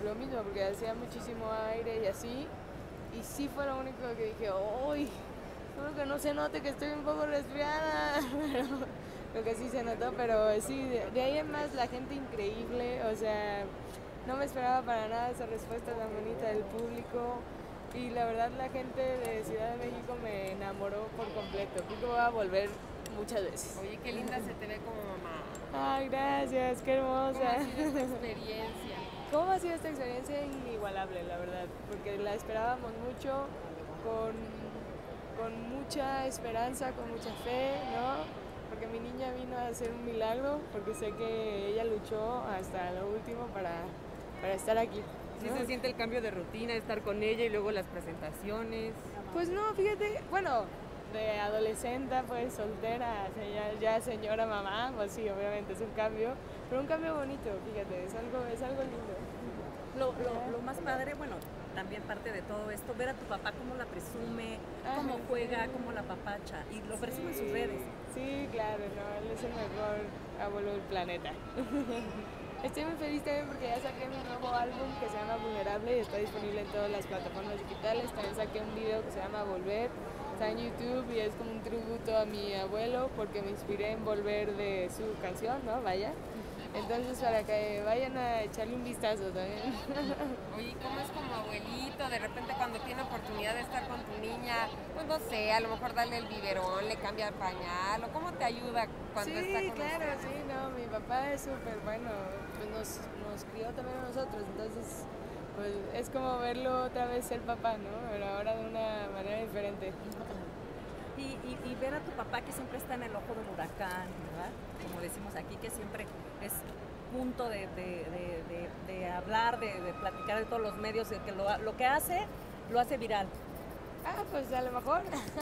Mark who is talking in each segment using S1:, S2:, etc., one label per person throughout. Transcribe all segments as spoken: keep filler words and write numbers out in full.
S1: lo mismo, porque hacía muchísimo aire y así, y sí fue lo único que dije, uy, solo que no se note que estoy un poco resfriada, pero lo que sí se notó, pero sí, de, de ahí en más la gente increíble, o sea, no me esperaba para nada esa respuesta tan bonita del público. Y la verdad la gente de Ciudad de México me enamoró por completo. Creo que voy a volver muchas veces.
S2: Oye, qué linda se te ve como mamá.
S1: Ay, gracias, qué hermosa.
S2: ¿Cómo ha sido esta experiencia?
S1: ¿Cómo ha sido esta experiencia? Inigualable, la verdad, porque la esperábamos mucho, con, con mucha esperanza, con mucha fe, ¿no? Porque mi niña vino a hacer un milagro, porque sé que ella luchó hasta lo último para, para estar aquí.
S2: ¿Sí
S1: ¿no?
S2: se siente el cambio de rutina, estar con ella y luego las presentaciones?
S1: Pues no, fíjate, bueno, de adolescente, pues soltera, ya, ya señora mamá, pues sí, obviamente es un cambio, pero un cambio bonito, fíjate, es algo, es algo lindo.
S3: Lo, lo, lo más padre, bueno, también parte de todo esto, ver a tu papá cómo la presume, cómo juega, cómo la papacha, y lo presume en sus redes.
S1: Sí, claro, no, él es el mejor abuelo del planeta. Estoy muy feliz también porque ya saqué mi nuevo álbum que se llama Vulnerable y está disponible en todas las plataformas digitales. También saqué un video que se llama Volver, está en YouTube y es como un tributo a mi abuelo porque me inspiré en Volver de su canción, ¿no? Vaya. Entonces para que vayan a echarle un vistazo también.
S2: Oye, ¿cómo es como abuelito? De repente cuando tiene oportunidad de estar con tu niña, pues no sé, a lo mejor darle el biberón, le cambia el pañal, o cómo te ayuda cuando
S1: sí,
S2: está con
S1: claro,
S2: ustedes?
S1: sí, no, mi papá es súper bueno, pues nos, nos crió también a nosotros, entonces pues es como verlo otra vez ser papá, ¿no? Pero ahora de una manera diferente.
S3: Y, y, y ver a tu papá que siempre está en el ojo del huracán, ¿verdad? Como decimos aquí, que siempre es punto de, de, de, de, de hablar, de, de platicar de todos los medios, de que lo, lo que hace, lo hace viral.
S1: Ah, pues a lo mejor.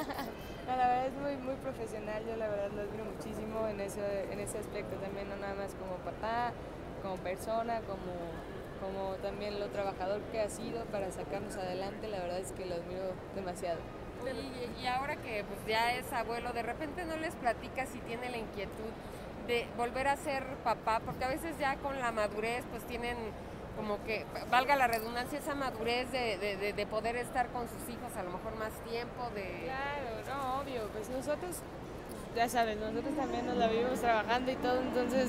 S1: No, la verdad es muy, muy profesional, yo la verdad lo admiro muchísimo en ese, en ese aspecto también, no nada más como papá, como persona, como, como también lo trabajador que ha sido para sacarnos adelante, la verdad es que lo admiro demasiado.
S2: Oye, y ahora que pues ya es abuelo, de repente no les platica si tiene la inquietud de volver a ser papá, porque a veces ya con la madurez pues tienen como que, valga la redundancia, esa madurez de, de, de poder estar con sus hijos a lo mejor más tiempo, de...
S1: Claro, no, obvio, pues nosotros, ya sabes, nosotros también nos la vivimos trabajando y todo, entonces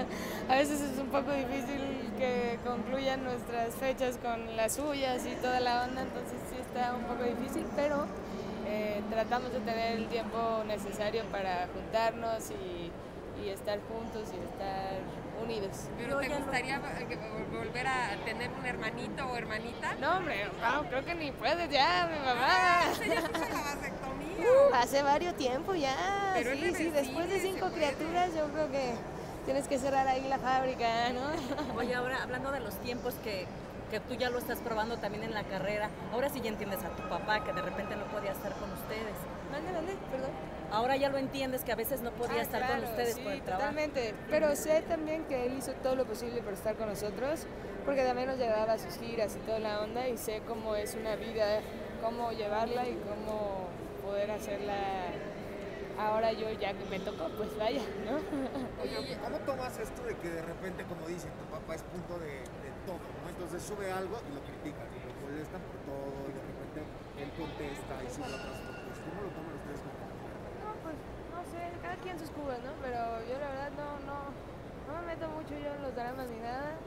S1: a veces es un poco difícil que concluyan nuestras fechas con las suyas y toda la onda, entonces sí está un poco difícil, pero eh, tratamos de tener el tiempo necesario para juntarnos y, y estar juntos y estar unidos.
S2: ¿Pero te gustaría volver a tener un hermanito o hermanita?
S1: No, hombre, no, creo que ni puedes ya, mi mamá.
S2: Ah, ya hizo la vasectomía.
S1: Uh, hace varios tiempo ya.
S2: Pero
S1: sí, sí, después de cinco criaturas yo creo que tienes que cerrar ahí la fábrica, ¿no?
S3: Oye, ahora hablando de los tiempos que, que tú ya lo estás probando también en la carrera, ahora sí ya entiendes a tu papá que de repente no podía estar con ustedes.
S1: Mande, mande, perdón.
S3: Ahora ya lo entiendes que a veces no podía
S1: Ah,
S3: estar
S1: claro,
S3: con ustedes
S1: sí,
S3: por el trabajo.
S1: totalmente. Pero sé también que él hizo todo lo posible por estar con nosotros, porque también nos llevaba a sus giras y toda la onda, y sé cómo es una vida, cómo llevarla y cómo poder hacerla. Ahora yo ya que me tocó, pues vaya, ¿no?
S4: Oye, ¿cómo tomas esto de que de repente, como dicen, tu papá es punto de, de todo, ¿no? Entonces sube algo y lo critican, y lo molestan por todo, y de repente él contesta y sube otras fotos. ¿Cómo lo toman ustedes como familia?
S1: No, pues no sé, cada quien sus cubas, ¿no? Pero yo la verdad no, no, no me meto mucho yo en los dramas ni nada.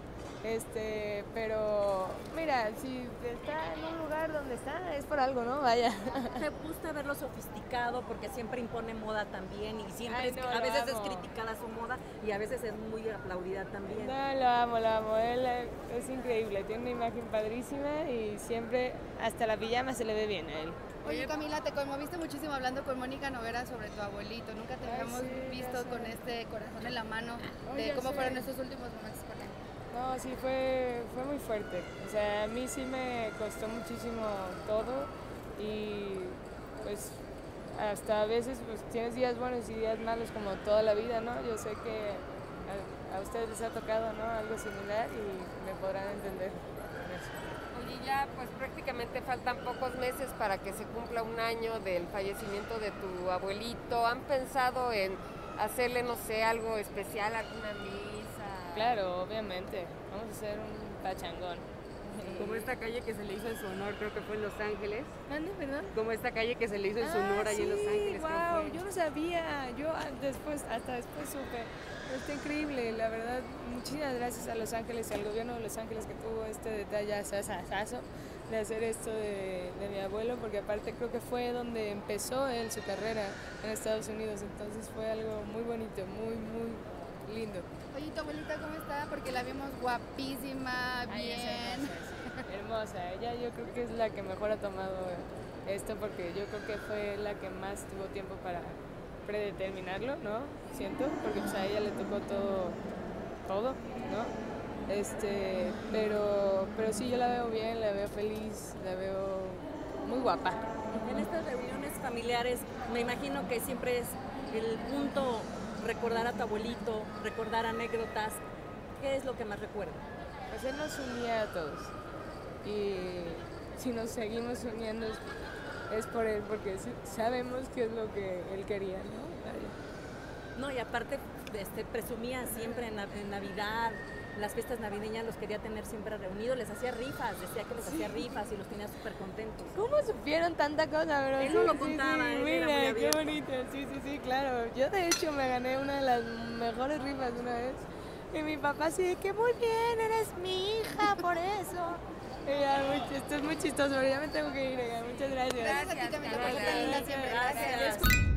S1: Este, pero mira, si está en un lugar donde está, es por algo, ¿no? Vaya.
S3: ¿Te gusta verlo sofisticado? Porque siempre impone moda también y siempre
S1: Ay,
S3: es,
S1: no,
S3: a
S1: lo
S3: veces
S1: amo.
S3: es criticada su moda y a veces es muy aplaudida también.
S1: No, lo amo, lo amo. Él es increíble, tiene una imagen padrísima y siempre hasta la pijama se le ve bien a él.
S5: Oye, Camila, te conmoviste muchísimo hablando con Mónica Noguera sobre tu abuelito. Nunca te
S1: Ay,
S5: habíamos
S1: sí,
S5: visto
S1: ya sé.
S5: con este corazón en la mano
S1: Ay,
S5: de
S1: ya
S5: cómo
S1: sé.
S5: fueron estos últimos momentos con él.
S1: No, sí, fue, fue muy fuerte. O sea, a mí sí me costó muchísimo todo y pues hasta a veces pues tienes días buenos y días malos como toda la vida, ¿no? Yo sé que a, a ustedes les ha tocado, ¿no? Algo similar y me podrán entender con eso.
S2: Oye, ya pues prácticamente faltan pocos meses para que se cumpla un año del fallecimiento de tu abuelito. ¿Han pensado en hacerle, no sé, algo especial, alguna misa?
S1: Claro, obviamente. Vamos a hacer un pachangón.
S6: Como esta calle que se le hizo en su honor, creo que fue en Los Ángeles.
S1: ¿Mande, perdón?
S6: Como esta calle que se le hizo en su honor allí en Los Ángeles. creo
S1: Wow,
S6: fue.
S1: yo no sabía, yo ah, después, hasta después supe. Está increíble, la verdad. Muchísimas gracias a Los Ángeles y al gobierno de Los Ángeles que tuvo este detalle asazo de hacer esto de, de mi abuelo, porque aparte creo que fue donde empezó él su carrera en Estados Unidos, entonces fue algo muy bonito, muy, muy lindo.
S5: Oye, ¿y tu abuelita cómo está? Porque la vimos guapísima,
S1: Ay, es
S5: bien.
S1: hermosa, sí. Hermosa, ella yo creo que es la que mejor ha tomado esto, porque yo creo que fue la que más tuvo tiempo para predeterminarlo, ¿no? Siento, porque pues, a ella le tocó todo, todo, ¿no? Este, pero, pero sí, yo la veo bien, la veo feliz, la veo muy guapa.
S3: En estas reuniones familiares, me imagino que siempre es el punto recordar a tu abuelito, recordar anécdotas. ¿Qué es lo que más recuerda?
S1: Pues él nos unía a todos. Y si nos seguimos uniendo es, es por él, porque sí, sabemos qué es lo que él quería, ¿no? Vaya.
S3: No, y aparte este, presumía siempre en, en Navidad, las fiestas navideñas los quería tener siempre reunidos, les hacía rifas, decía que les hacía rifas y los tenía súper contentos.
S1: ¿Cómo supieron tanta cosa, bro?
S3: Él no lo
S1: Sí,
S3: contaba,
S1: sí,
S3: él era
S1: mira,
S3: muy
S1: qué
S3: abierto.
S1: bonito, sí, sí, sí, claro. Yo de hecho me gané una de las mejores rifas una vez. Y mi papá así de que muy bien, eres mi hija, por eso. Y ya, muy, esto es muy chistoso, pero ya me tengo que ir, ya. Muchas gracias.
S5: Gracias a ti también,
S2: Gracias,
S5: te linda siempre.
S3: Gracias.